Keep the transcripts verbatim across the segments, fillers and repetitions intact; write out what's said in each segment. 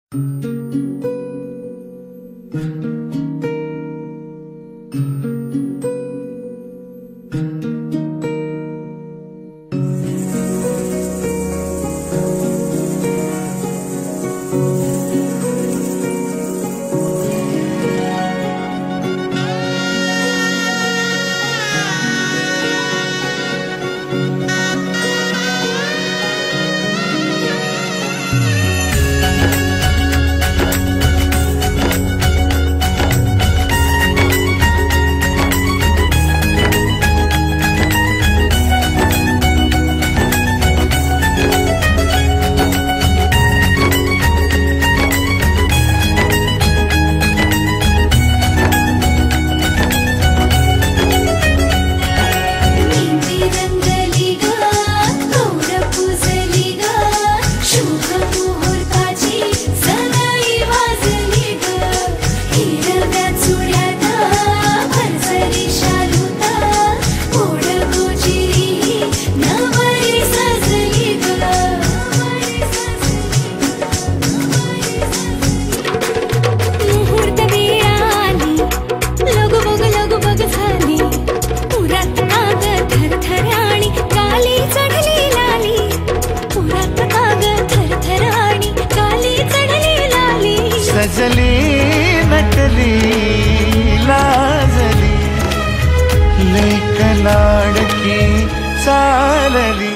सजली नकली लाजली लेक लाडकी चालली।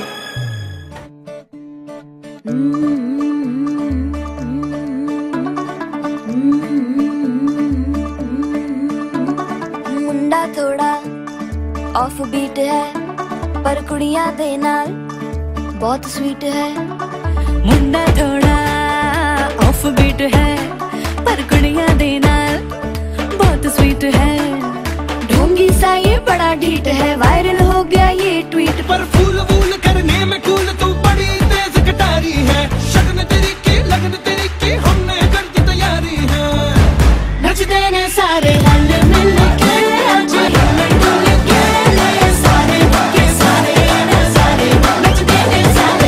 मुंडा थोड़ा ऑफ बीट है पर कुड़ियां दे नाल बहुत स्वीट है। मुंडा थोड़ा ऑफ बीट है पर कुड़ियां दे नाल बहुत स्वीट है। ढोंगी सा ये बड़ा ढीठ है, वायरल हो गया ये ट्वीट पर फूल वूल करने में कूल तू बड़ी तेज कटारी है। शगन तेरी की लगन तेरी की हमने कर दी तैयारी है। नच देने सारे रल मिल के आज हिल डुल के ले सारे के सारे नजारे नच देने सारे।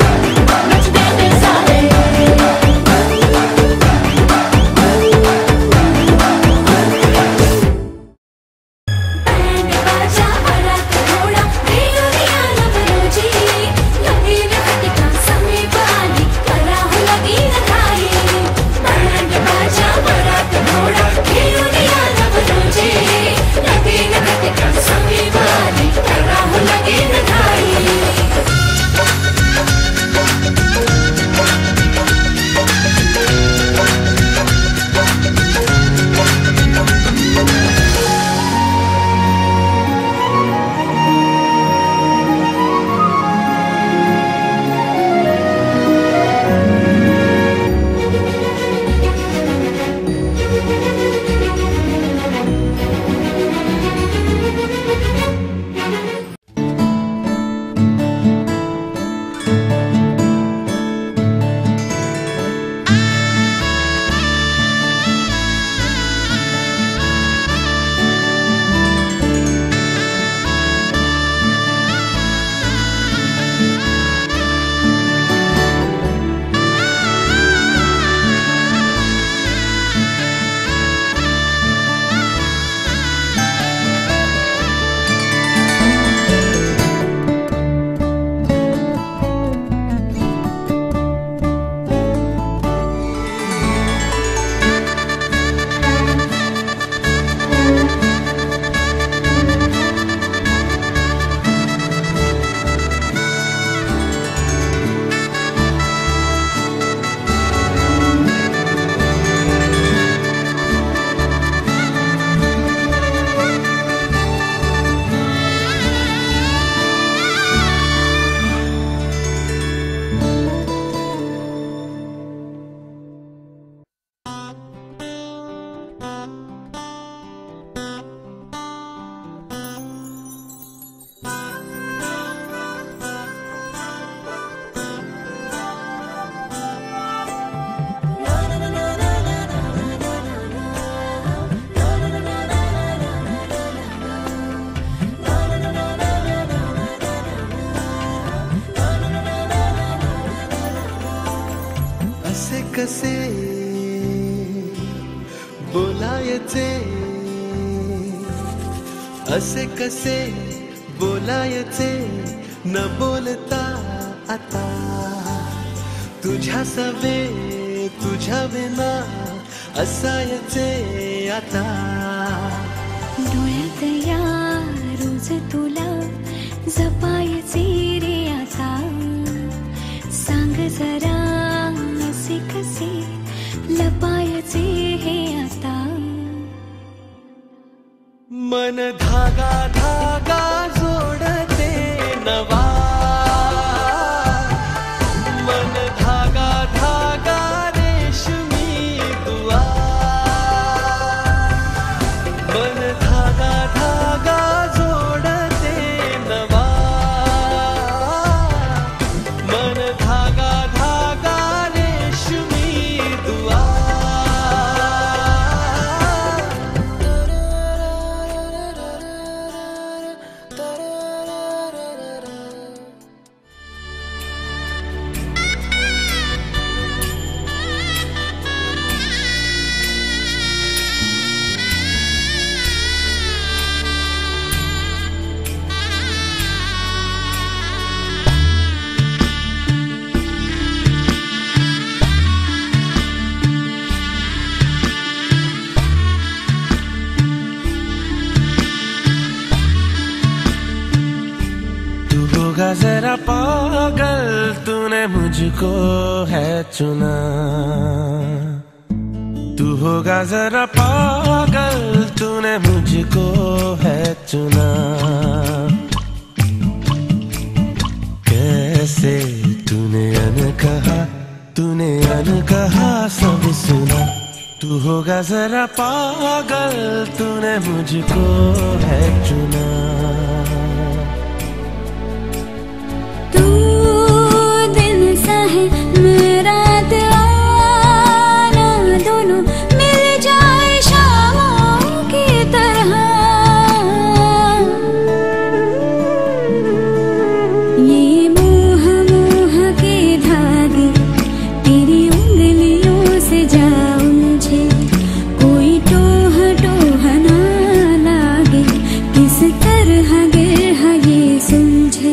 नच देने सारे। कसे बोलायचे, असे कसे बोलायचे न बोलता आता, तुझ्या सवे तुझ्या विना असायचे आता. डोळ्यात या रोज तुला जपायचे रे आता, सांग जरा असे कसे लपायचे हे आता. मन धागा धागा जोडते नवा, मन धागा धागा रेशमी दुआ, मन धागा धागा जोडते नवा, मन धागा धागा रेशमी दुआ. होगा जरा पागल तूने मुझको है चुना, तू होगा जरा पागल तूने मुझको है चुना. कैसे तूने अनकहा तूने अनकहा सब सुना, तू होगा जरा पागल तूने मुझको है चुना. मेरा आना दोनों मिल जाए शामों की तरह, ये मोह मोह के धागे तेरी उंगलियों से जा उलझे, कोई टोह टोह ना लागे किस तरह गिरह ये सुलझे.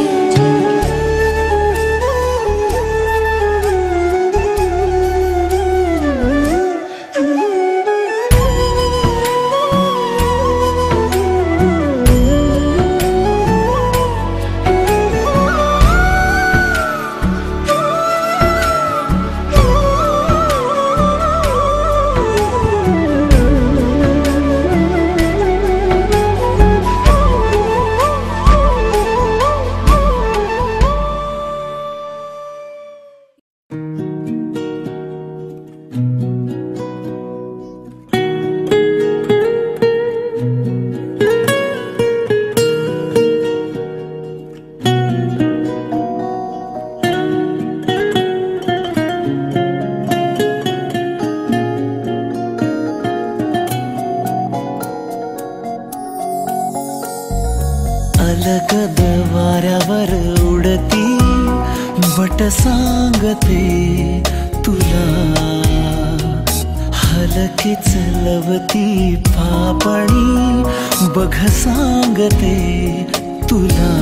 अलगद वाऱ्यावर उडती बट सांगते तुला, हलकीच लवती पापणी बघ सांगते तुला.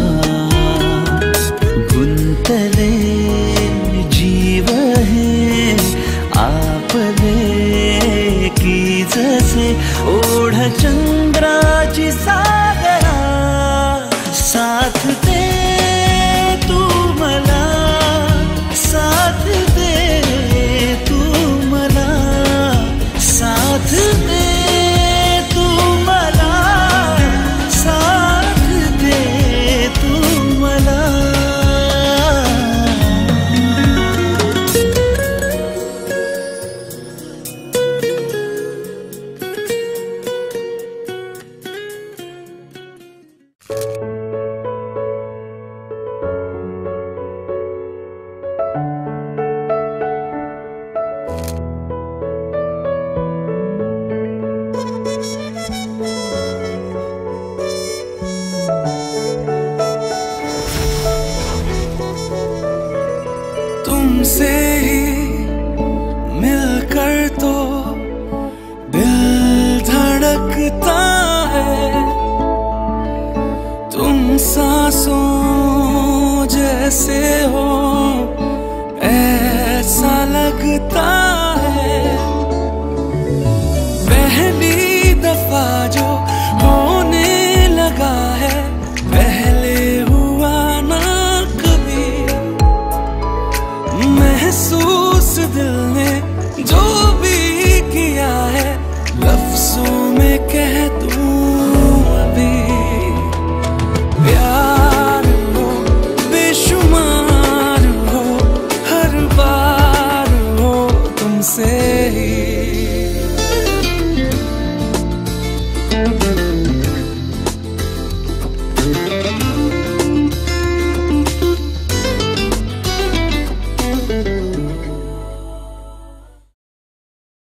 गुंतले जीव हे आपले की जसे ओढ चंद्राची सागरा, साथ दे तू मला, साथ दे तू मला, साथ दे तू मला, साथ दे तू मला. लगता है, तुम सांसों जैसे हो ऐसा लगता है। पहली दफा जो होने लगा है, पहले हुआ ना कभी। महसूस दिल ने जो भी किया है, लफ्जों में कह दूं अभी। प्यार हो बेशुमार हो, हर बार हो तुमसे ही।